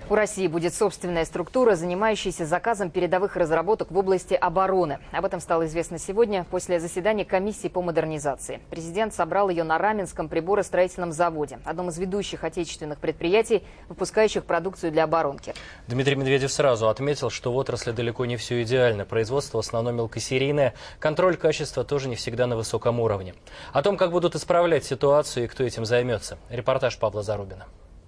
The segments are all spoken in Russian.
У России будет собственная структура, занимающаяся заказом передовых разработок в области обороны. Об этом стало известно сегодня после заседания комиссии по модернизации. Президент собрал ее на Раменском приборостроительном заводе, одном из ведущих отечественных предприятий, выпускающих продукцию для оборонки. Дмитрий Медведев сразу отметил, что в отрасли далеко не все идеально. Производство в основном мелкосерийное, контроль качества тоже не всегда на высоком уровне. О том, как будут исправлять ситуацию и кто этим займется. Репортаж Павла Зарубина.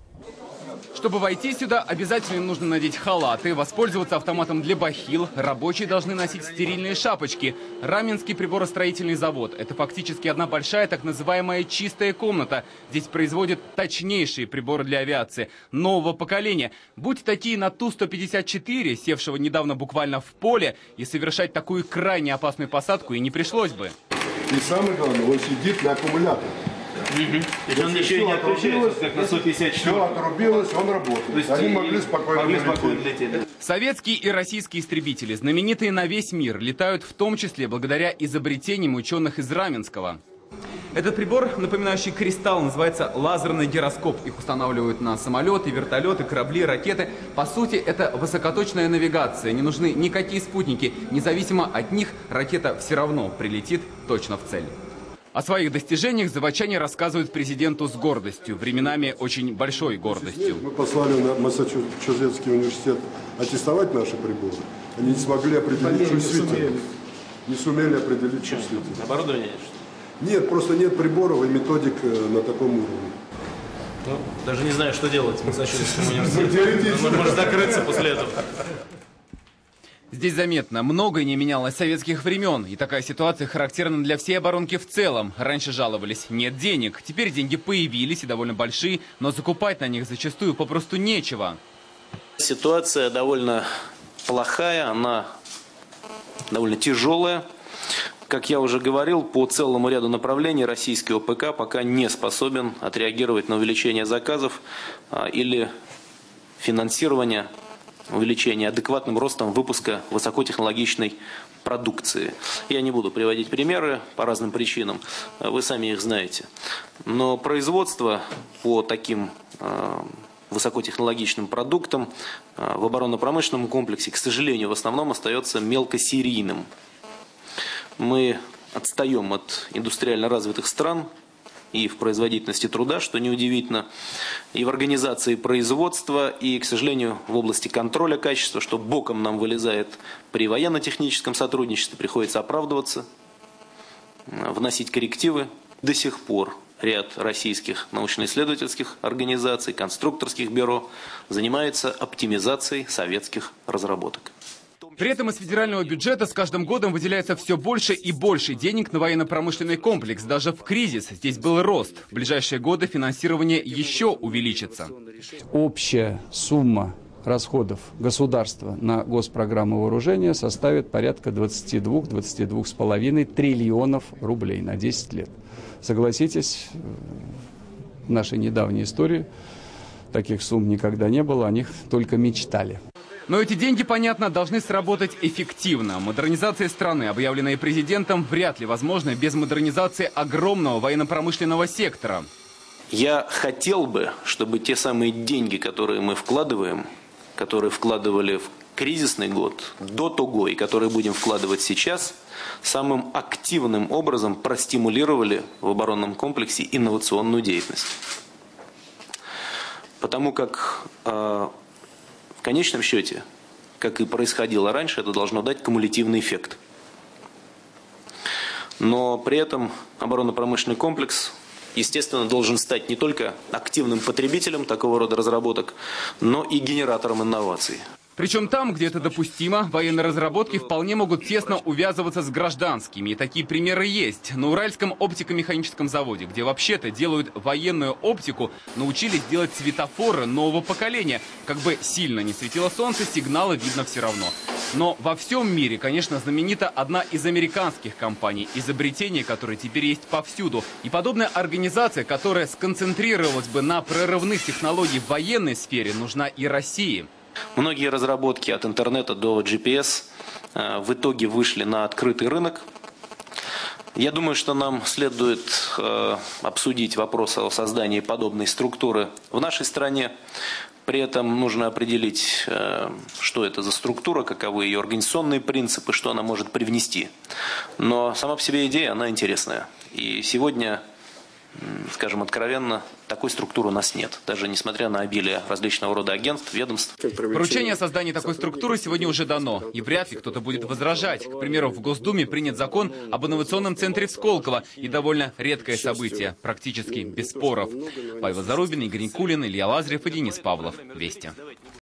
Чтобы войти сюда, обязательно нужно надеть халаты, воспользоваться автоматом для бахил. Рабочие должны носить стерильные шапочки. Раменский приборостроительный завод – это фактически одна большая так называемая чистая комната. Здесь производят точнейшие приборы для авиации нового поколения. Будь такие на Ту-154, севшего недавно буквально в поле, и совершать такую крайне опасную посадку и не пришлось бы. И самое главное, он сидит на аккумуляторе. То есть он еще не отключается, как на 154. Все отрубилось, он работает. То есть они могли спокойно лететь. Советские и российские истребители, знаменитые на весь мир, летают в том числе благодаря изобретениям ученых из Раменского. Этот прибор, напоминающий кристалл, называется лазерный гироскоп. Их устанавливают на самолеты, вертолеты, корабли, ракеты. По сути, это высокоточная навигация. Не нужны никакие спутники. Независимо от них, ракета все равно прилетит точно в цель. О своих достижениях заводчане рассказывают президенту с гордостью, временами очень большой гордостью. Мы послали на Массачусетский университет аттестовать наши приборы. Они не смогли определить чувствительность. Не сумели определить чувствительность. Оборудование? Нет, просто нет приборов и методик на таком уровне. Ну, даже не знаю, что делать в Массачусетском университете. Он может закрыться после этого. Здесь заметно, многое не менялось с советских времен, и такая ситуация характерна для всей оборонки в целом. Раньше жаловались, нет денег, теперь деньги появились и довольно большие, но закупать на них зачастую попросту нечего. Ситуация довольно плохая, она довольно тяжелая. Как я уже говорил, по целому ряду направлений российский ОПК пока не способен отреагировать на увеличение заказов или финансирование увеличение адекватным ростом выпуска высокотехнологичной продукции. Я не буду приводить примеры по разным причинам, вы сами их знаете. Но производство по таким высокотехнологичным продуктам в оборонно-промышленном комплексе, к сожалению, в основном остается мелкосерийным. Мы отстаем от индустриально развитых стран и в производительности труда, что неудивительно, и в организации производства, и, к сожалению, в области контроля качества, что боком нам вылезает при военно-техническом сотрудничестве, приходится оправдываться, вносить коррективы. До сих пор ряд российских научно-исследовательских организаций, конструкторских бюро занимается оптимизацией советских разработок. При этом из федерального бюджета с каждым годом выделяется все больше и больше денег на военно-промышленный комплекс. Даже в кризис здесь был рост. В ближайшие годы финансирование еще увеличится. Общая сумма расходов государства на госпрограмму вооружения составит порядка 22-22,5 триллионов рублей на 10 лет. Согласитесь, в нашей недавней истории таких сумм никогда не было, о них только мечтали. Но эти деньги, понятно, должны сработать эффективно. Модернизация страны, объявленная президентом, вряд ли возможна без модернизации огромного военно-промышленного сектора. Я хотел бы, чтобы те самые деньги, которые мы вкладываем, которые вкладывали в кризисный год, до того, и которые будем вкладывать сейчас, самым активным образом простимулировали в оборонном комплексе инновационную деятельность. Потому как в конечном счете, как и происходило раньше, это должно дать кумулятивный эффект. Но при этом оборонно-промышленный комплекс, естественно, должен стать не только активным потребителем такого рода разработок, но и генератором инноваций. Причем там, где это допустимо, военные разработки вполне могут тесно увязываться с гражданскими. И такие примеры есть. На Уральском оптико-механическом заводе, где вообще-то делают военную оптику, научились делать светофоры нового поколения. Как бы сильно не светило солнце, сигналы видно все равно. Но во всем мире, конечно, знаменита одна из американских компаний, изобретение которой теперь есть повсюду. И подобная организация, которая сконцентрировалась бы на прорывных технологиях в военной сфере, нужна и России. Многие разработки от интернета до GPS в итоге вышли на открытый рынок. Я думаю, что нам следует обсудить вопрос о создании подобной структуры в нашей стране. При этом нужно определить, что это за структура, каковы ее организационные принципы, что она может привнести. Но сама по себе идея, она интересная. И сегодня, скажем откровенно, такой структуры у нас нет, даже несмотря на обилие различного рода агентств, ведомств. Поручение о создании такой структуры сегодня уже дано, и вряд ли кто-то будет возражать. К примеру, в Госдуме принят закон об инновационном центре в Сколково, и довольно редкое событие, практически без споров. Павел Зарубин, Игорь Никулин, Илья Лазарев и Денис Павлов. Вести.